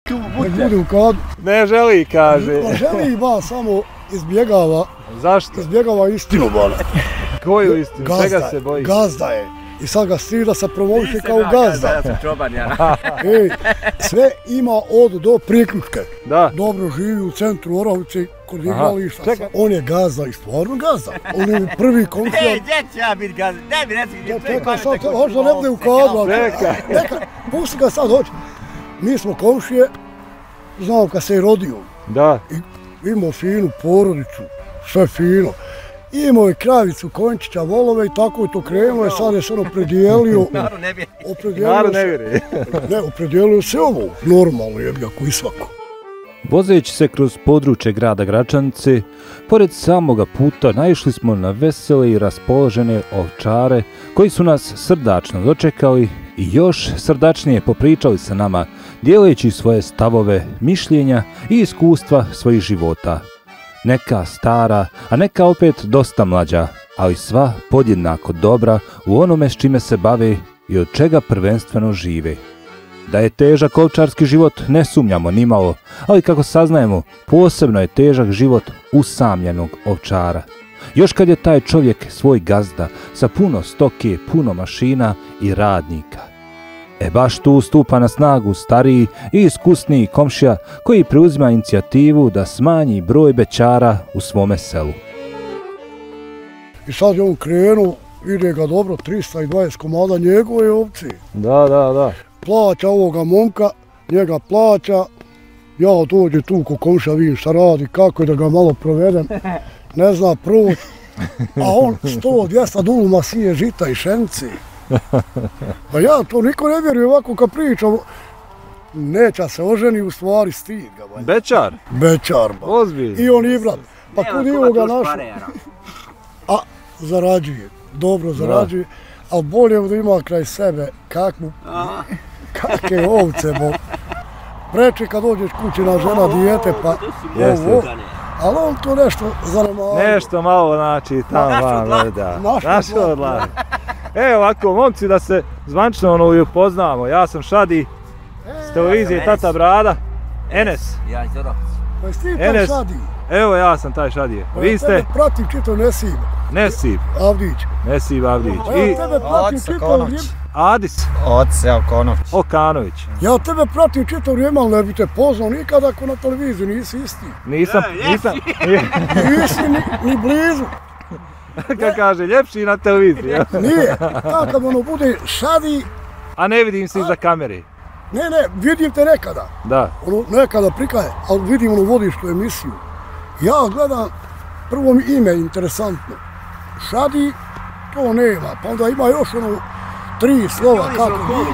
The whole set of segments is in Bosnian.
Nek bude u kadu. Ne želi, kaže. Ne želi ba, samo izbjegava. Zašto? Izbjegava istinu, bole. Koju istinu? Čega se boji? Gazda je. I sad ga stida se promoviše kao gazda. Ja sam čoban, ja. Ej, sve ima od do priključke. Da. Dobro živi u centru Orahovice kod igrališta. Čekaj. On je gazda i stvarno gazda. On je prvi komšija. Ej, gdje ću ja biti gazda? Daj mi reci gdje čovjek Čekaj, pamet sad, hoće da ne bude u kadu. Čekaj. Pusti ga sad, hoće. Mi smo komšije, znao kad se je rodio. Da. Imao finu porodicu, sve fino. Imao je kravicu, končića, volove i tako je to krenuo i sad je se on opredijelio. Narod ne vjeruje. Narod ne vjeruje. Ne, opredijelio se ovo, normalno je jako i svako. Vozeći se kroz područje grada Gračanice, pored samoga puta naišli smo na vesele i raspoložene ovčare koji su nas srdačno dočekali i još srdačnije popričali sa nama, dijeleći svoje stavove, mišljenja i iskustva svojih života. Neka stara, a neka opet dosta mlađa, ali sva podjednako dobra u onome s čime se bave i od čega prvenstveno žive. Da je težak ovčarski život ne sumnjamo nimalo, ali kako saznajemo, posebno je težak život usamljenog ovčara. Još kad je taj čovjek svoj gazda sa puno stoke, puno mašina i radnika. Baš tu stupa na snagu stariji i iskusniji komšija koji preuzima inicijativu da smanji broj bećara u svome selu. I sad je on krenuo, ide ga dobro, 320 komada njegove ovce. Da. Plaća ovoga momka, njega plaća, ja dođem tu ko komšija, vidim šta radi, kako je da ga malo provedem, ne zna proći, a on 100-200 duluma sije žita i šence. Pa ja to niko ne vjeruje ovako kad pričam, neća se oženi u stvari stid ga. Bećar? Bećar, ba. Ozbiljno. I on i brat. Pa kud je ovoga našao? A zarađuje, dobro zarađuje, ali bolje da ima kraj sebe kakve ovce, bo. Preče kad dođeš kući na žena dijete, pa ovo, ali on to nešto zanemavio. Nešto malo, znači, tamo vam, da. Naš odlak. Evo ovako, momci, da se zvančno i upoznamo. Ja sam Šadi, s televizije Tata Brada, Enes. Ja iz Orahovice. Pa jesi ti taj Šadi? Evo ja sam taj Šadije. Vi ste? Tebe pratim čito Nesib. Nesib. Avdić. Nesib Avdić. Ja tebe pratim čito vrijeme. Adis. Oce Okanović. Okanović. Ja tebe pratim čito vrijeme, ali ne bi te poznao nikada ako na televiziji nisi isti. Nisam. Nisi ni blizu. Kad kaže, ljepši na televiziji. Nije, takav ono bude Šadi. A ne vidim se iza kamere. Ne, vidim te nekada. Da. Ono nekada prikaje, ali vidim ono vodiš tu emisiju. Ja gledam, prvo mi ime interesantno. Šadi, to nema, pa onda ima još ono 3 slova kako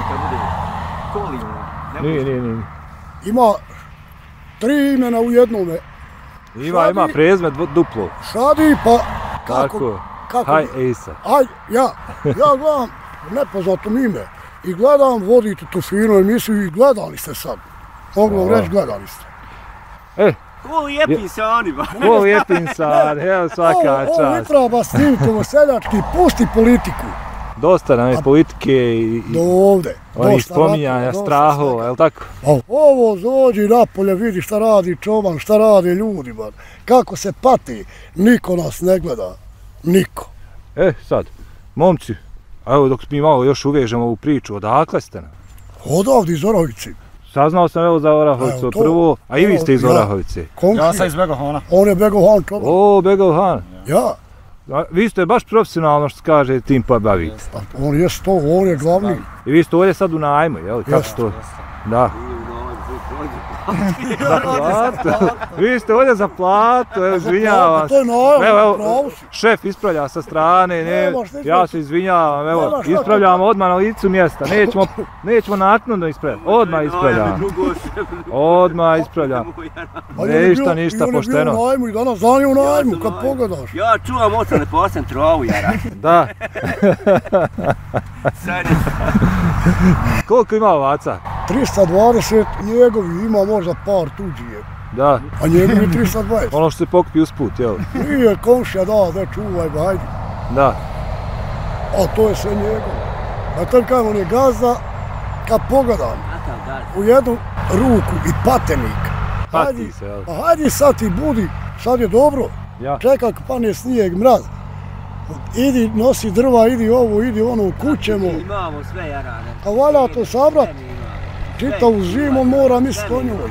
Nije. Ima 3 imena u jednome. Ima prezme duplo. Šadi, pa kako? Haj Ejsa. Ja gledam nepoznatom ime. I gledam, vodite tu finu emisiju i gledali ste sad. Mogu vam reći, gledali ste. Ko lijepi insani, ba. Ko lijepi insani, evo svaka čast. Ovo ne treba snimkovo seljački, pusti politiku. Dosta nam je politike i onih spominjanja, strahova, je li tako? Ovo dođi napolje, vidi šta radi čoban, šta rade ljudi, kako se pati, niko nas ne gleda, niko. Sad, momci, evo dok mi malo još uvežemo ovu priču, odakle ste nam? Odavde iz Orahovice. Saznao sam evo za Orahovicu prvo, a i vi ste iz Orahovice. Ja sam iz Begohana. On je Begohan čoban. O, Begohan. Ja. Vi ste baš profesionalno što se kaže tim pa bavite. On je to, on je glavni. I vi ste ovdje sad u najmu, jel? Kako to? Da. Za platu. Vi ste ovdje za platu, evo izvinjavam se. Evo, šef ispravlja sa strane, ja se izvinjavam, evo, ispravljamo odmah na licu mjesta, nećemo naknadno ispravljati, odmah ispravljamo. Odmah ispravljamo. Ništa, pošteno. On je bio u najmu i danas dan je u najmu, kad pogledaš. Ja čuvam oca ne posem travu, jara. Da. Koliko ima ovaca? 320 njegovi, ima možda par tuđije. Da. A njegovi 320. Ono što se pokupi usput, jel? Nije komšija, da čuvaj, ba, hajde. Da. A to je sve njegovo. A to kažem, on je gazda, kad pogledam, u jednu ruku i patenik. Pati se, jel? Hajdi sad ti budi, sad je dobro. Ja. Čekaj ako pane snijeg, mraz. Idi nosi drva, idi ovo, idi ono, kućemo. Imamo sve jarane. A valja to sabrat. Čitavu zimu mora misliti o njoj.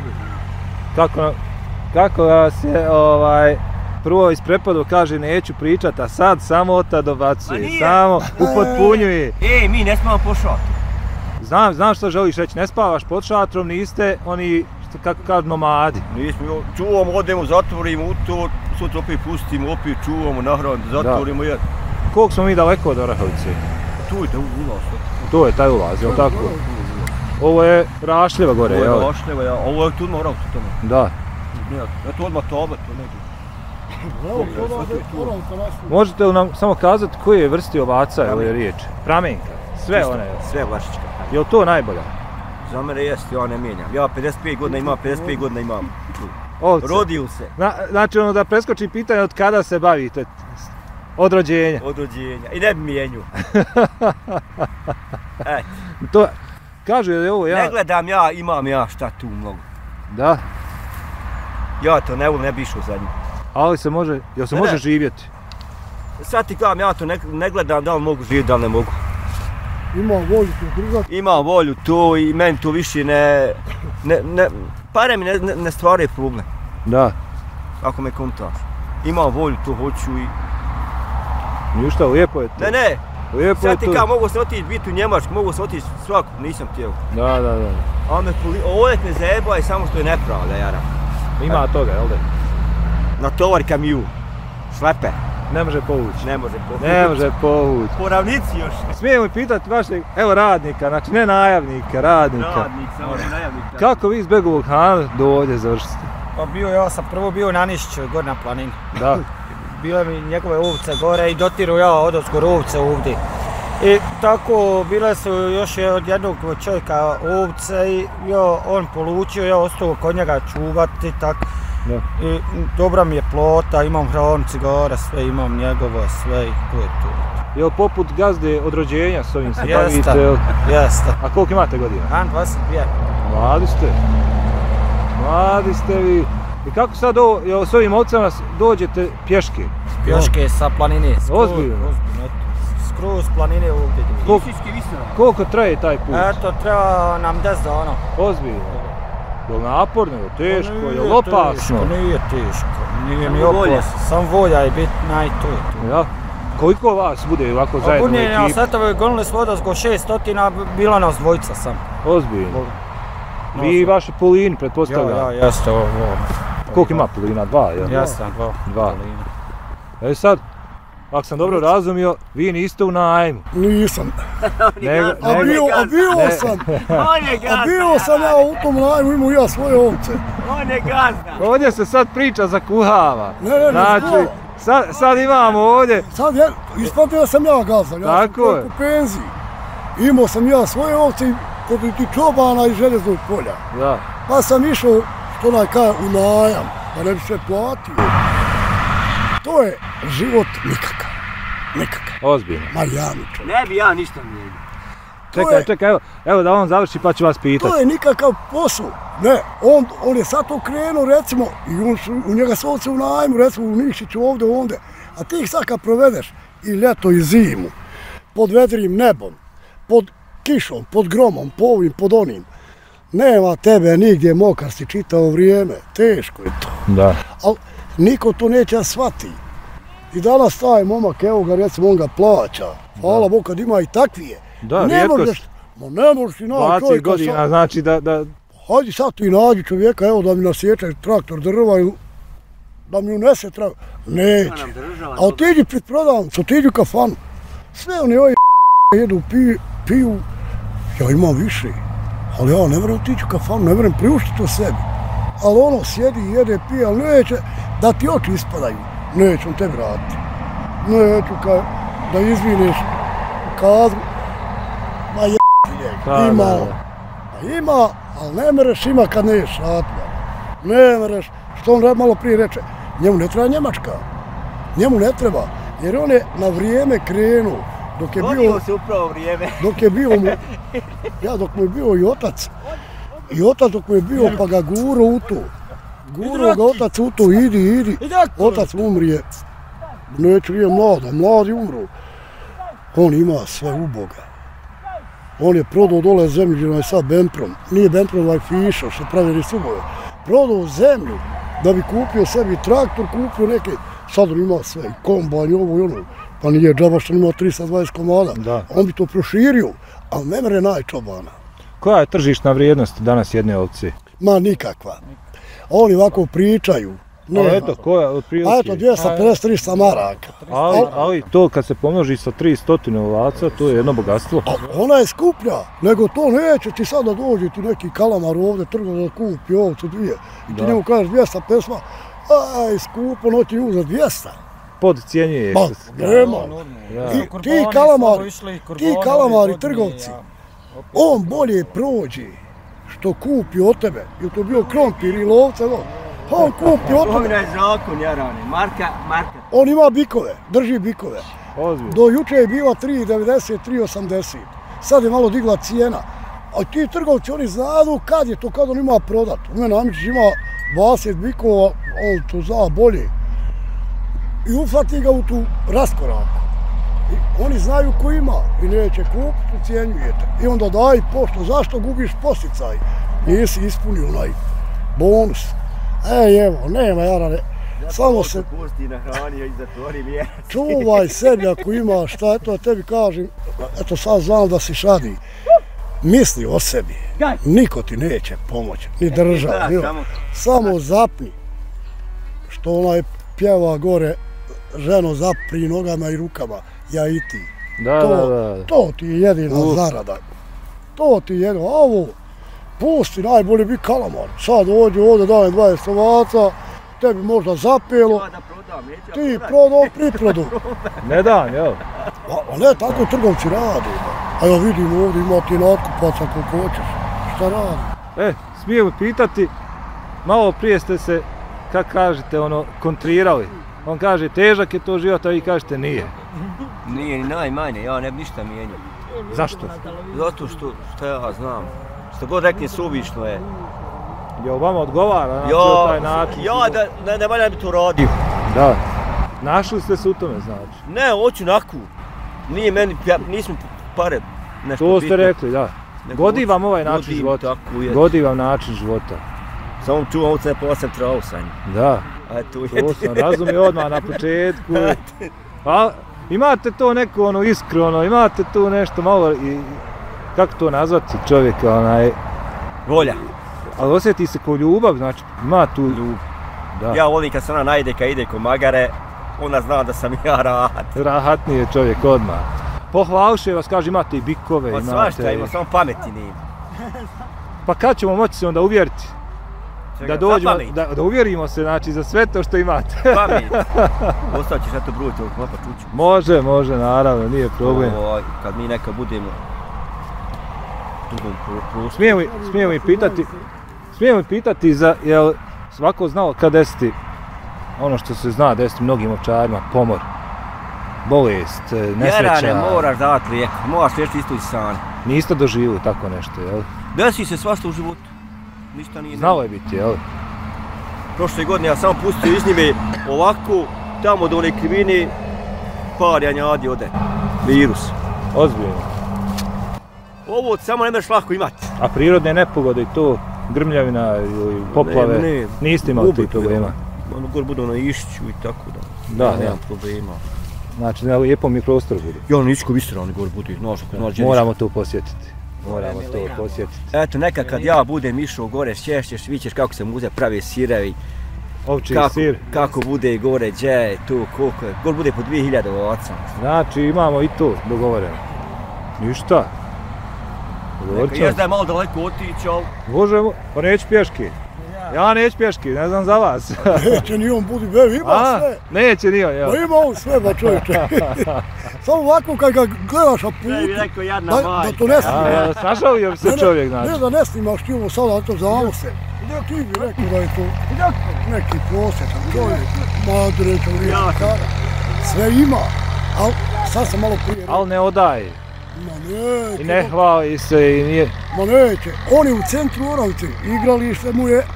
Kako vas je prvo isprepadao, kaže neću pričat, a sad samo ota dobacuje, samo upotpunjuje. Mi ne smemo po šatru. Znam što želiš reći, ne spavaš pod šatrom, niste oni, kako kažu, nomadi. Nismo, čuvamo, odemo, zatvorimo u to, sutra opet pustimo, opet čuvamo, nahranu, zatvorimo jer. Koliko smo mi daleko od Orahovice? Tu je taj ulaz. To je taj ulaz, jel' tako? Ovo je Rašljeva gore, jel? Ovo je Rašljeva, ja. Ovo je tu odmah Orahovica tamo. Da. Eto odmah tablet, to neđe. Možete li nam samo kazati koje je vrsti ovaca ili je riječ? Pramenka, sve one. Sve vlašička. Je li to najbolja? Za mene jest, ja ne mijenjam. Ja 55 godina imam, 55 godina imam. Ovce. Rodio se. Znači ono da preskoči pitanje od kada se bavite? Od rođenja? Od rođenja. I ne bi mijenju. To, kažu je ovo ja... Ne gledam ja, imam ja šta tu mnogo. Da? Ja to ne volim, ne bi išao za njim. Ali se može, jel se može živjeti? Sad ti kažem, ja to ne gledam da li mogu živjeti, da li ne mogu. Ima volju to držati. Ima volju to i meni to više pare mi ne stvaraju problem. Da. Ako me kontaš. Imam volju, to hoću i... Ništa, lijepo je to. Ne. Lijepo sad ti kažem, mogu se otići biti u Njemačku, mogu se otići svakog, nisam htio. Da. A ovdje me zajeba i samo što je nepravda, jara. Ima toga, jel da? Natovari kamiju, šlepe. Ne može povući. Ne može povući. Po ravnici još. Smijem li pitati vašeg, evo radnika, znači ne najavnika, radnika. Radnik, samo najavnika. Kako vi iz Begovog Hana do ovdje završite? Pa ja sam prvo bio na Nišiću, gore na planini. Da. Bile mi njegove ovce gore i dotiru ja odozgor ovce ovdje. I tako bile su još od jednog čovjeka ovce i on polučio, ja ostao kod njega čuvati tako. Da. I dobra mi je plota, imam hranu, cigare, sve imam njegovo, sve i to je to. Jel poput gazde od rođenja s ovim se bavite? Jeste. A koliko imate godina? 22. Mladi ste vi. I kako sad s ovim ovcama dođete pješke? Pješke sa planine. Ozbiljno? Skroz planine ovdje. Koliko traje taj put? Eto, treba nam 10 dana. Ozbiljno? Je li naporno, je li teško, je li opasno? Nije teško, nije mi opasno, sam volja je bitna i to je to. Ja? Koliko vas bude ovako zajedno u ekipu? Obunjenja, svetove gonili smo odazgo 600, bila nas dvojica sam. Ozbiljno? Vi i vaši Polini, pretpostavljam? Ja, jeste ovo. Koliko ima Polina? 2, jel? Jeste, 2. E sad, ako sam dobro razumio, vi niste u najmu. Nisam. A bio sam ja u tom najmu, imao ja svoje ovce. On je gazda. Ovdje se sad priča za kuhava. Ne, sad imamo ovdje... Sad ispatio da sam ja gazda, ja sam u penziji. Imao sam ja svoje ovce kod ti čobana iz Željeznog polja. Da. Pa sam išao, što najkaja, u najam, pa ne bi se platio. To je život nikakav. Ozbiljno. Ma Janičo. Ne bi ja ništa mijenio. Čekaj, evo da on završi pa ću vas pitati. To je nikakav posao. Ne, on je sad to krenuo recimo i u njega su ovce u najmu, recimo u Nišiću ovdje. A ti ih sad kad provedeš i ljeto i zimu, pod vedrim nebom, pod kišom, pod gromom, po ovim, pod onim, nema tebe nigdje mokar si čitavo vrijeme, teško je to. Da. Ali niko to neće shvati. I danas taj momak, evo ga recimo, on ga plaća. Hvala Bog kad ima i takvije. Da, rijetkost. Ne možeš ti naći čovjeka. 20 godina, znači da... Hajde sad ti nađi čovjeka, evo da mi nasječe traktor drva i da mi unese traktor. Neće. A otiđi pred prodavnicu, otiđi u kafanu. Sve oni ovi jedu, piju. Ja imam više. Ali ja ne vrem otići u kafanu, ne vrem priuštiti to sebi. Ali ono sjedi, jede, pije, ali neće da ti oči ispadaju. Neću on tebi raditi. Neću da izvineš kadru. Ma ima, ali ne mereš ima kad neš ratva. Ne mereš, što on malo prije reče, njemu ne treba Njemačka. Njemu ne treba, jer on je na vrijeme krenuo. Vodilo se upravo vrijeme. Dok mu je bio i otac. I otac dok mu je bio pa ga guro u to. Guro ga otac u to, idi. Otac umrije. Neću nije mladi umru. On ima sve u Boga. On je prodao dole zemlju, onaj sad Bemprom. Nije Bemprom, ovaj Fišo što pravi subove. Prodao zemlju da bi kupio sebi traktor, kupio neke, sad on ima sve, i kombajn, i ovo i ono. Pa nije džaba što ima 320 komada. Da. On bi to proširio, ali ne mere najčobana. Koja je tržišna vrijednost danas jedne ovce? Ma nikakva. Oni ovako pričaju. Eto, koja otprilike? A eto, 250-300 maraka. Ali to kad se pomnoži sa 300 ovaca, to je jedno bogatstvo. A ona je skuplja, nego to neće ti sada dođi ti neki kalamar ovdje trgo da kupi ovce dvije. I ti njemu kažeš 250, aj skupo, no ti uzeti 200. Podcijenjuje se. Nema. Ti kalamari trgovci, on bolje prođe što kupi od tebe. Je to bio krompir ili ovce, on kupi od tebe. Ovo je zakon, Jarane, Marka. On ima bikove, drži bikove. Do juče je bila 3,90, 3,80. Sad je malo digla cijena. A ti trgovci, oni znaju kad je to, kad on ima prodat. U mene Amičić ima 20 bikova, on to zna bolje. I ufati ga u tu raskoraku. I oni znaju ko ima i neće kupiti, ucijenjujete. I onda daj pošto, zašto gubiš posticaj? Nisi ispunio onaj bonus. Evo, nema Jarane, samo se... Pusti na hranio i zatvori mjesto. Čuvaj sebi ako imaš šta, eto tebi kažem, eto sad znam da si šadi. Misli o sebi, niko ti neće pomoći, ni država, samo zapni. Što onaj pjeva gore, ženo zapri nogama i rukama, ja i ti. To ti je jedina zarada. To ti je jedino, ovo, pusti, najbolje bi kalamar. Sad dođu ovdje, dajem 20 ovaca, tebi možda zapelo, ti prodao priprodu. Ne dan, jel? A ne, tako trgovci radi. A ja vidim ovdje, ima ti natkupaca koliko hoćeš. Šta radi? Smijem pitati, malo prije ste se, kako kažete, kontrirali. On kaže, težak je to život, a vi kažete nije. Nije ni najmanje, ja ne bi ništa mijenjao. Zašto? Zato što ja znam. Što god rekne suvišno je. Jel vama odgovara na taj način? Ja, ne valja bi to radio. Da. Našli ste se u tome, znači? Ne, hoću naku. Nije meni, nismo pare nešto bitno. To ste rekli, da. Godi vam ovaj način života. Godi vam način života. Samo čuvam ovce ne posem travu sa njim. Da. To sam razumio odmah na početku. Pa, imate to neku iskru, imate tu nešto malo i... Kako to nazvati čovjeka, volja. Ali osjeti se ko ljubav, znači ima tu ljubav. Ja volim kad se ona najde, kad ide ko magare, ona zna da sam ja rahat. Rahatniji je čovjek odmah. Pohvalše vas, kaže imate i bikove, imate... Pa svašta ima, samo pameti nema. Pa kad ćemo moći se onda uvjeriti? Da dođemo, da uvjerimo se, znači, za sve to što imate. Pamet. Ostaćeš na to broj tog klopa čuću. Može, naravno, nije problem. Kad mi neka budemo Smijem mi pitati za, jel svako znao kad desiti ono što se zna desiti mnogim ovčarima, pomor, bolest, nesreća. Jarane, moraš davati lijek, moraš liječiti isto i san. Niste doživjeli tako nešto, jel? Desi se svašta u životu, ništa nije. Znalo je biti, jel? Prošle godine ja sam pustio iz njime ovako, tamo do one krivine, par janjadi ode, virus. Ozbiljno. Ovo samo ne možeš lako imati. A prirodne nepogode i to, grmljavina ili poplave, niste imali tih problema? Gore budu na Išću i tako da. Nemam problema. Znači na lijepom mi prostor budu. Ja na Išću bistro oni gore budu. Moramo to posjetiti. Eto, nekad kad ja budem išao gore, šćešćeš, vidjet ćeš kako se muze pravi sirevi. Ovčiji sir. Kako bude gore, gdje je tu, koliko je. Gore bude po 2000 ovaca. Znači imamo i to dogovoreno. Ništa. Jes da je malo daleko otići, ali... Možemo, pa neću pješki. Ja neću pješki, ne znam za vas. Neće ni on budi bev, ima sve. Neće ni on, jel? Pa ima on sve, ba čovječe. Samo ovako kad ga gledaš na putu, da to ne snimaš. Sašalio bi se čovjek, znači. Ne da ne snimaš ti ovo sada, to znamo se. Ti bi rekao da je to neki prosječan čovjek, madreća, riječa, sve ima. Ali sad sam malo prije rekao. Ali ne odaje. Ma neće. I ne hvali se i nije... Ma neće. On je u centru Oravice. Igralište mu je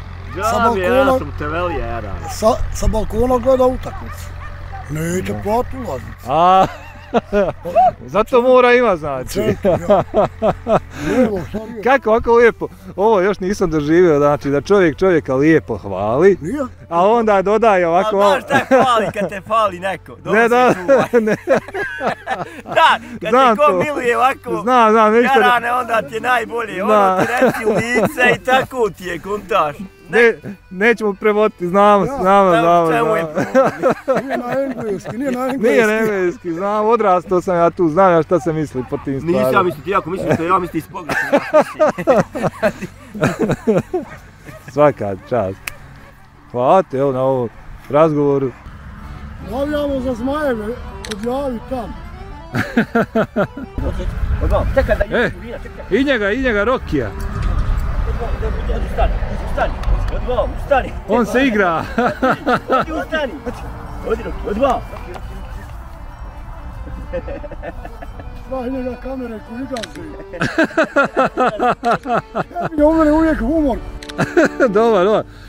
sa balkona gleda utakmicu. Neće plati ulaznicu. Zato mora ima znači. Kako ovako lijepo, ovo još nisam doživio, znači da čovjek čovjeka lijepo hvali, a onda dodaje ovako... A znaš šta je hvali kad te hvali neko? Ne. Da, kad te ko miluje ovako, jarane, onda ti je najbolje, ono ti reci u lice i tako ti je, kuntaš. Nećemo prevoditi, znamo. Nije na engleski, znam, odrastao sam ja tu, znam ja šta se misli po tim stvarima. Nisam misli ti jako, mislim što ja misli ispogrešno. Svaka čast. Hvala te evo na ovom razgovoru. Javljamo za Zmajeve, odjavi tam. I njega Rokija. Ustani. On se igra. Ustani. Odi Roki, odva. Svahi njega kamere koji gazi. Ja mi uvijek humor. Dobar.